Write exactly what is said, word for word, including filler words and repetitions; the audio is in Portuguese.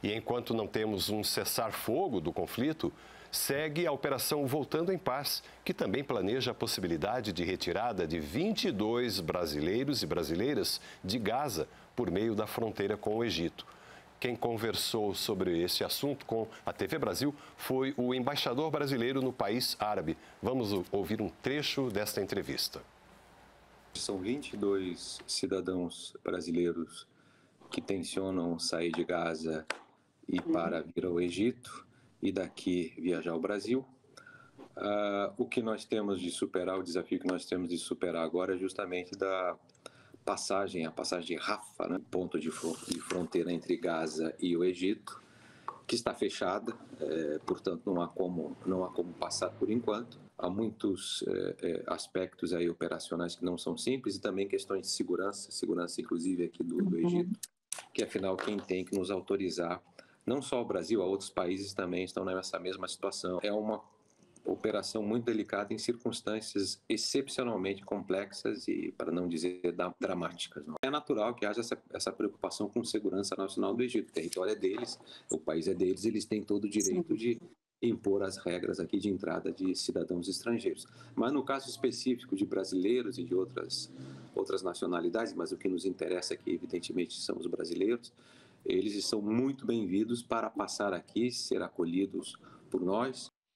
E enquanto não temos um cessar-fogo do conflito, segue a Operação Voltando em Paz, que também planeja a possibilidade de retirada de vinte e dois brasileiros e brasileiras de Gaza por meio da fronteira com o Egito. Quem conversou sobre esse assunto com a T V Brasil foi o embaixador brasileiro no país árabe. Vamos ouvir um trecho desta entrevista. São vinte e dois cidadãos brasileiros que tencionam sair de Gaza e para vir ao Egito e daqui viajar ao Brasil. Uh, o que nós temos de superar, o desafio que nós temos de superar agora é justamente da passagem, a passagem de Rafah, né, ponto de fronteira entre Gaza e o Egito, que está fechada, é, portanto não há como não há como passar por enquanto. Há muitos é, é, aspectos aí operacionais que não são simples e também questões de segurança, segurança inclusive aqui do, do Egito, que afinal quem tem que nos autorizar, não só o Brasil, há outros países também estão nessa mesma situação. É uma operação muito delicada em circunstâncias excepcionalmente complexas e, para não dizer, dramáticas. Não? É natural que haja essa, essa preocupação com segurança nacional do Egito. O território é deles, o país é deles, eles têm todo o direito de impor as regras aqui de entrada de cidadãos estrangeiros. Mas no caso específico de brasileiros e de outras, outras nacionalidades, mas o que nos interessa aqui, evidentemente, são os brasileiros, eles estão muito bem-vindos para passar aqui, ser acolhidos por nós.